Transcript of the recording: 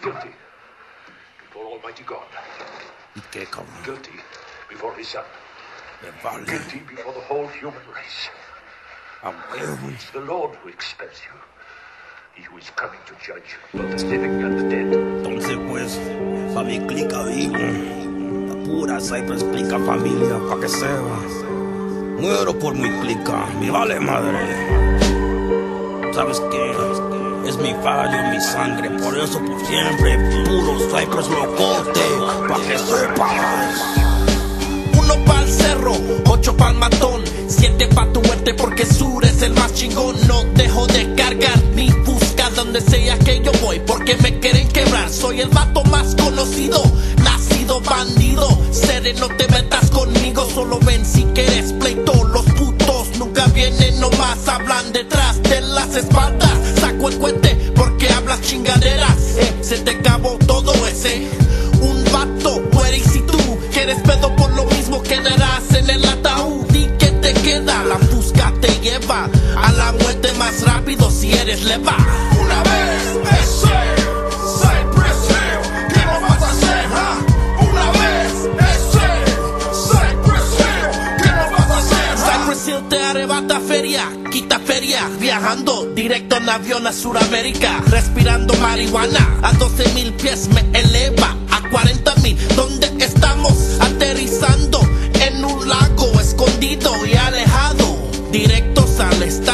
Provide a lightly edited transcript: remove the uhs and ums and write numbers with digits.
Guilty before Almighty God. ¿Y qué, cabrón? Guilty before His Son. Me vale. Guilty before the whole human race. A huevo. It's the Lord who expels you. He who is coming to judge both the living and the dead. Entonces, pues, pa' mi clica vivo. La pura Cypress clica familia, pa' que sepa. Muero por mi clica, me vale madre. ¿Sabes qué? Es mi fallo, mi sangre, por eso por siempre. Puro Cypress locote, pa' que sepas. 1 pa'l cerro, 8 pa'l matón, 7 pa' tu muerte porque Sur es el más chingón. No dejo de cargar mi busca donde sea que yo voy porque me quieren quebrar. Soy el vato más conocido, nacido bandido. Seré, no te metas conmigo, solo ven si quieres pleito. Los putos nunca vienen, nomás hablan detrás de las espaldas. Saco el cuente porque hablas chingaderas, se te acabó todo ese. Un vato muere y si tú quieres pedo por lo mismo quedarás en el ataúd. ¿Y qué te queda? La fusca te lleva a la muerte más rápido si eres leva. Una vez ese Cypress Hill, ¿qué nos vas a hacer? Una vez ese Cypress Hill, ¿qué nos vas a hacer? Cypress Hill te arrebata feria, quita feria, viajando directo en avión a Sudamérica, respirando marihuana a 12,000 pies me eleva a 40,000, donde estamos aterrizando en un lago escondido y alejado. Directo sales